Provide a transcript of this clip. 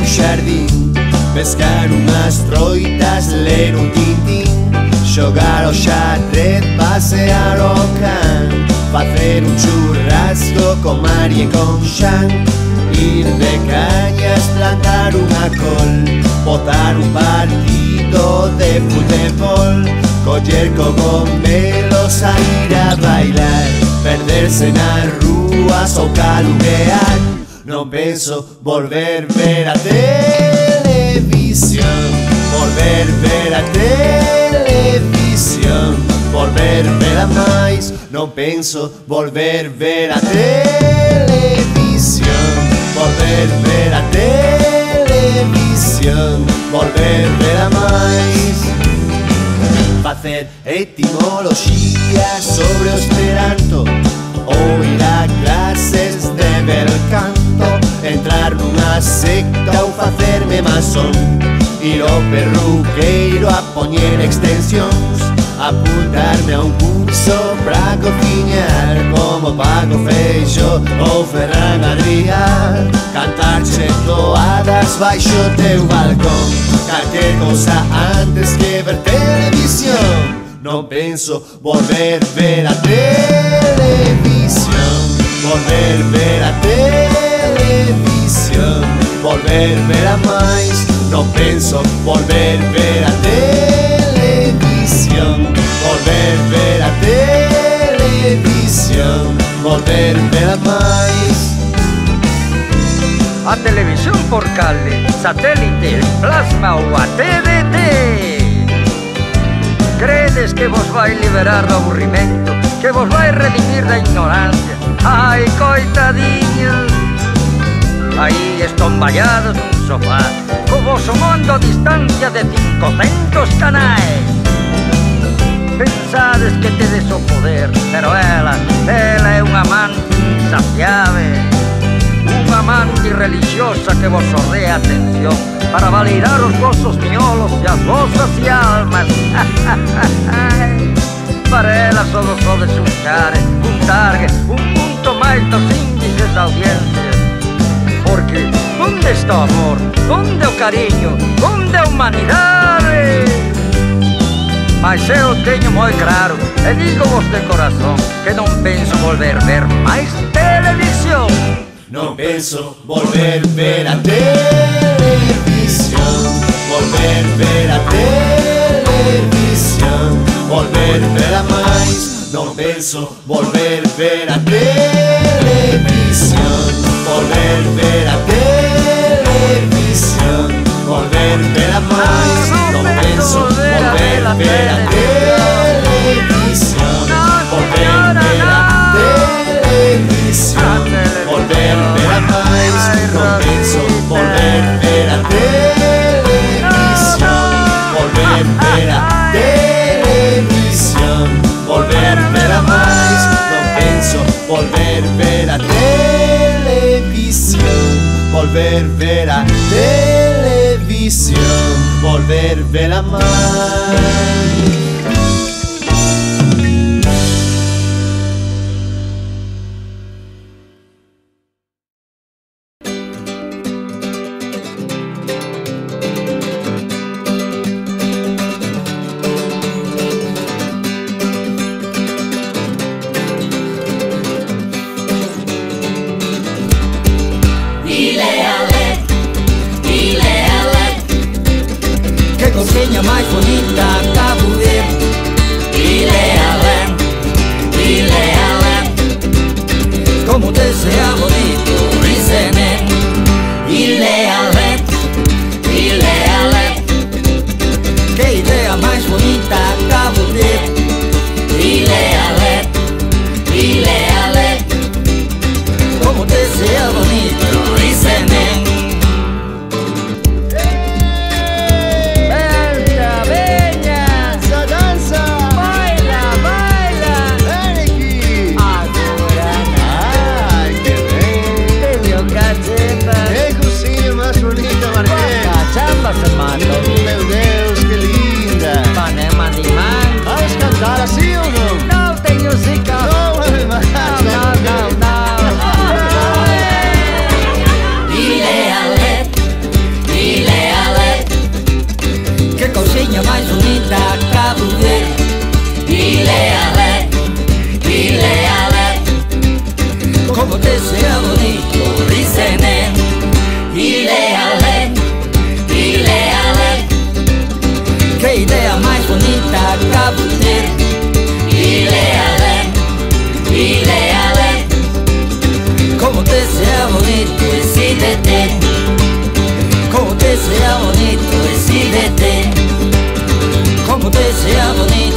xardín, pescar unhas troitas, ler un tintín, xogar ao xadrez, pasear o can, facer un churrasco con Mari e con Xan, ir de cañas, plantar unha col, botar un partido de futebol, coller cogomelos, sair a bailar, perderse nas rúas ou calumbear. Non penso volver ver a televisión, volver ver a televisión, volver ver a máis. Non penso volver ver a televisión, volver ver a televisión, volver ver a máis. Facer etimoloxía sobre o esperanto ou ir a clases de bel canto, entrar nunha secta ou facerme masón, ir ao perruqueiro a poñer extensións, apuntarme a un curso pra cociñar como Paco Feixo ou Ferran Adrià, cantarche toadas baixo teu balcón, calquer cousa antes que ver televisión. Non penso volver ver a televisión, volver ver a televisión, volver ver a máis. Non penso volver ver a televisión, volver ver a televisión, volver ver a máis. A televisión por cable, satélite, plasma ou a TDT. Credes que vos vai liberar do aburrimento, que vos vai redimir da ignorancia? Ai, coitadiños, aí estomballados nun sofá, co voso mundo a distancia de 500 canais. Pensades que tedes o poder, pero ela é unha amante insaciável, unha amante religiosa que vos ordea atención para validar os vosos miolos e as vosas almas. Para ela só vos sodes un target, un punto máis dos índices da audiencia. Porque onde está o amor? Onde o cariño? Onde a humanidade? Mas eu teño moi claro, e digo vos de corazón, que non penso volver ver máis televisión. Non penso volver ver a televisión, volver ver a televisión, volver ver a máis. Non penso volver ver a televisión, volver ver a televisión, volver ver a máis. Non penso volver ver a televisión, volver ver a televisión, volver ver a máis. Non penso volver ver a televisión, volver ver a televisión, volver ver a máis. Non penso volver ver a televisión, volver ver a televisión, volver ver a máis. Coseña máis bonita acabo de Ilé, como desea bonito Risemen. Ilé, que idea máis bonita acabo de Ilé, como desea bonito Risemen. SBT. Como te sea bonito.